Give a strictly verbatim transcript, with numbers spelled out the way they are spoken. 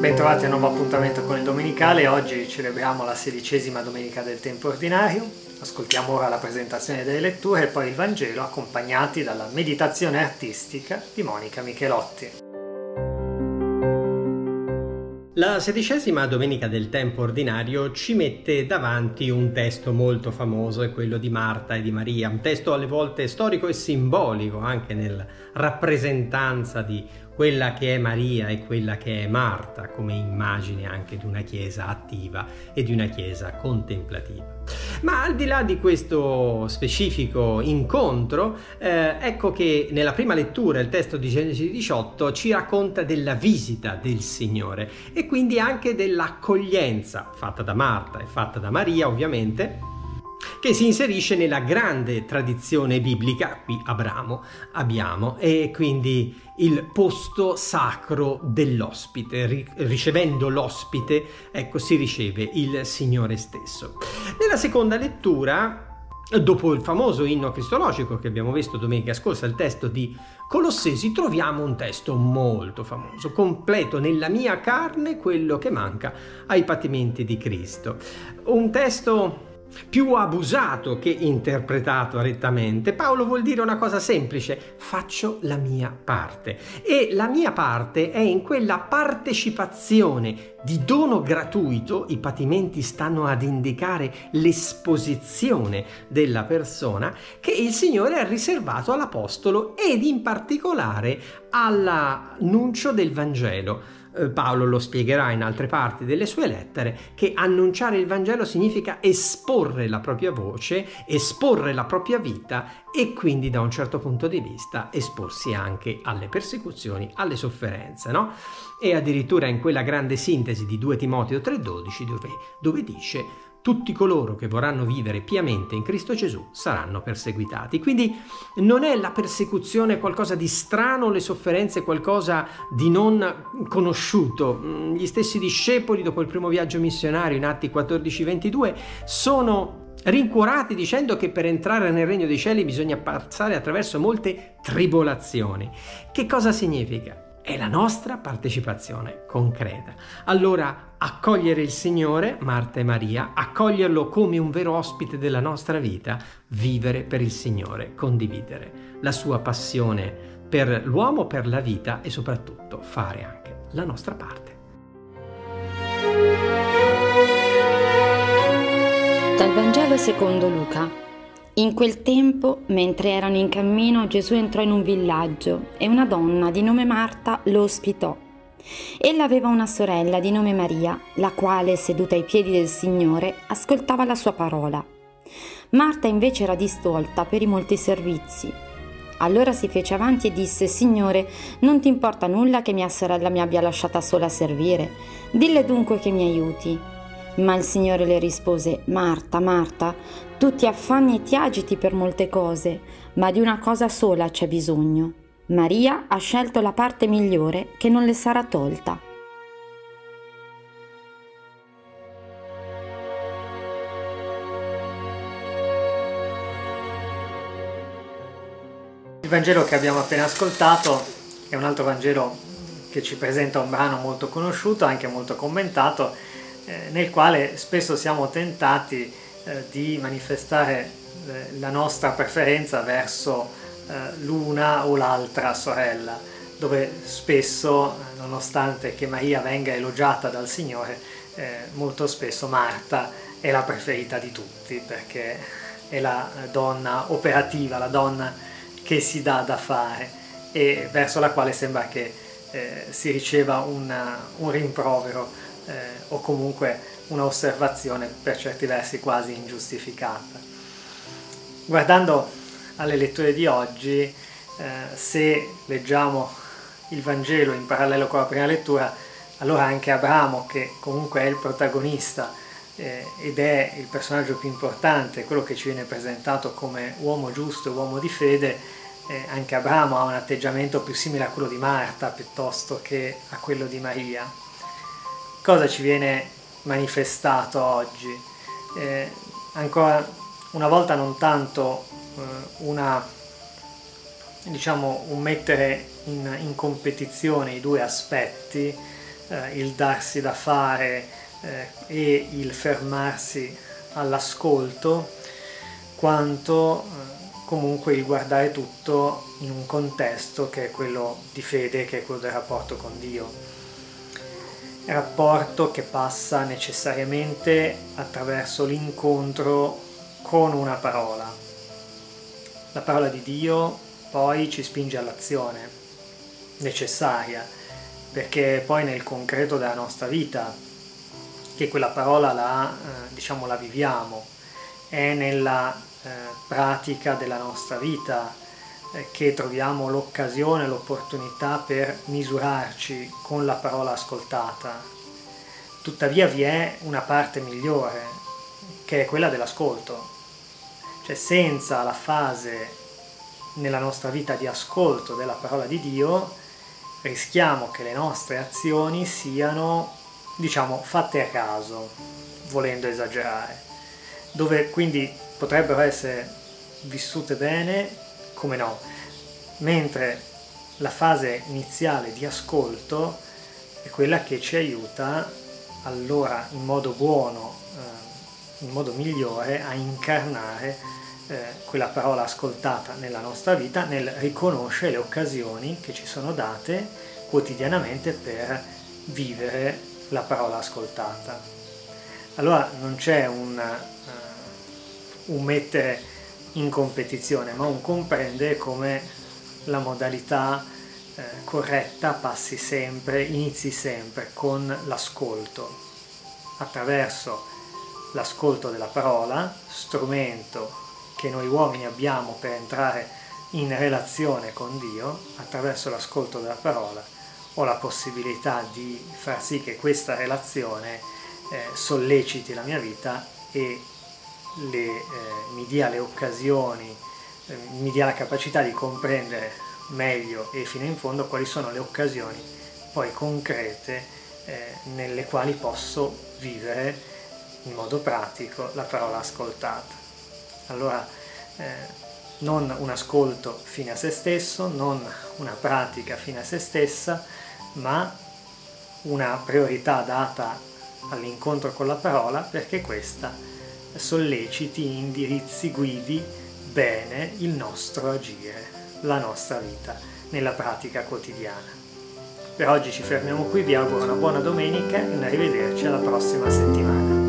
Bentrovati a un nuovo appuntamento con il Domenicale. Oggi celebriamo la sedicesima domenica del tempo ordinario. Ascoltiamo ora la presentazione delle letture e poi il Vangelo, accompagnati dalla meditazione artistica di Monica Michelotti. La sedicesima domenica del tempo ordinario ci mette davanti un testo molto famoso, è quello di Marta e di Maria, un testo alle volte storico e simbolico anche nella rappresentanza di quella che è Maria e quella che è Marta, come immagine anche di una chiesa attiva e di una chiesa contemplativa. Ma al di là di questo specifico incontro, eh, ecco che nella prima lettura il testo di Genesi diciotto ci racconta della visita del Signore e quindi anche dell'accoglienza fatta da Marta e fatta da Maria, ovviamente, che si inserisce nella grande tradizione biblica. Qui Abramo abbiamo, e quindi il posto sacro dell'ospite. Ricevendo l'ospite, ecco, si riceve il Signore stesso. Nella seconda lettura, dopo il famoso inno cristologico che abbiamo visto domenica scorsa, il testo di Colossesi, troviamo un testo molto famoso: completo nella mia carne quello che manca ai patimenti di Cristo. Un testo più abusato che interpretato rettamente. Paolo vuol dire una cosa semplice: faccio la mia parte, e la mia parte è in quella partecipazione di dono gratuito. I patimenti stanno ad indicare l'esposizione della persona che il Signore ha riservato all'Apostolo ed in particolare all'annuncio del Vangelo. Paolo lo spiegherà in altre parti delle sue lettere, che annunciare il Vangelo significa esporre la propria voce, esporre la propria vita e quindi da un certo punto di vista esporsi anche alle persecuzioni, alle sofferenze, no? E addirittura in quella grande sintesi di due Timoteo tre dodici dove, dove dice: tutti coloro che vorranno vivere piamente in Cristo Gesù saranno perseguitati. Quindi non è la persecuzione qualcosa di strano, le sofferenze qualcosa di non conosciuto. Gli stessi discepoli, dopo il primo viaggio missionario in Atti quattordici ventidue, sono rincuorati dicendo che per entrare nel regno dei cieli bisogna passare attraverso molte tribolazioni. Che cosa significa? È la nostra partecipazione concreta. Allora, accogliere il Signore, Marta e Maria, accoglierlo come un vero ospite della nostra vita, vivere per il Signore, condividere la sua passione per l'uomo, per la vita e soprattutto fare anche la nostra parte. Dal Vangelo secondo Luca. In quel tempo, mentre erano in cammino, Gesù entrò in un villaggio e una donna di nome Marta lo ospitò. Ella aveva una sorella di nome Maria, la quale, seduta ai piedi del Signore, ascoltava la sua parola. Marta invece era distolta per i molti servizi. Allora si fece avanti e disse: Signore, non ti importa nulla che mia sorella mi abbia lasciata sola a servire? Dille dunque che mi aiuti. Ma il Signore le rispose: Marta, Marta, tu ti affanni e ti agiti per molte cose, ma di una cosa sola c'è bisogno. Maria ha scelto la parte migliore che non le sarà tolta. Il Vangelo che abbiamo appena ascoltato è un altro Vangelo che ci presenta un brano molto conosciuto, anche molto commentato, eh, nel quale spesso siamo tentati eh, di manifestare eh, la nostra preferenza verso eh, l'una o l'altra sorella, dove spesso, nonostante che Maria venga elogiata dal Signore, eh, molto spesso Marta è la preferita di tutti, perché è la donna operativa, la donna che si dà da fare e verso la quale sembra che eh, si riceva una, un rimprovero eh, o comunque una osservazione per certi versi quasi ingiustificata. Guardando alle letture di oggi, eh, se leggiamo il Vangelo in parallelo con la prima lettura, allora anche Abramo, che comunque è il protagonista eh, ed è il personaggio più importante, quello che ci viene presentato come uomo giusto, uomo di fede, eh, anche Abramo ha un atteggiamento più simile a quello di Marta piuttosto che a quello di Maria. Cosa ci viene manifestato oggi? Eh, ancora una volta non tanto eh, una, diciamo, un mettere in, in competizione i due aspetti, eh, il darsi da fare eh, e il fermarsi all'ascolto, quanto eh, comunque il guardare tutto in un contesto che è quello di fede, che è quello del rapporto con Dio. Rapporto che passa necessariamente attraverso l'incontro con una parola. La parola di Dio poi ci spinge all'azione necessaria, perché poi nel concreto della nostra vita che quella parola la, eh, diciamo, la viviamo, è nella eh, pratica della nostra vita eh, che troviamo l'occasione, l'opportunità per misurarci con la parola ascoltata. Tuttavia vi è una parte migliore, che è quella dell'ascolto. Cioè, senza la fase nella nostra vita di ascolto della parola di Dio, rischiamo che le nostre azioni siano, diciamo, fatte a caso, volendo esagerare, dove quindi potrebbero essere vissute bene, come no, mentre la fase iniziale di ascolto è quella che ci aiuta allora in modo buono, eh, in modo migliore a incarnare eh, quella parola ascoltata nella nostra vita, nel riconoscere le occasioni che ci sono date quotidianamente per vivere la parola ascoltata. Allora non c'è un, uh, un mettere in competizione, ma un comprendere come la modalità eh, corretta passi sempre, inizi sempre con l'ascolto, attraverso l'ascolto della parola, strumento che noi uomini abbiamo per entrare in relazione con Dio. Attraverso l'ascolto della parola ho la possibilità di far sì che questa relazione eh, solleciti la mia vita e le, eh, mi dia le occasioni, eh, mi dia la capacità di comprendere meglio e fino in fondo quali sono le occasioni poi concrete eh, nelle quali posso vivere in modo pratico la parola ascoltata. Allora eh, non un ascolto fine a se stesso, non una pratica fine a se stessa, ma una priorità data all'incontro con la parola, perché questa solleciti, indirizzi, guidi bene il nostro agire, la nostra vita nella pratica quotidiana. Per oggi ci fermiamo qui, vi auguro una buona domenica e un arrivederci alla prossima settimana.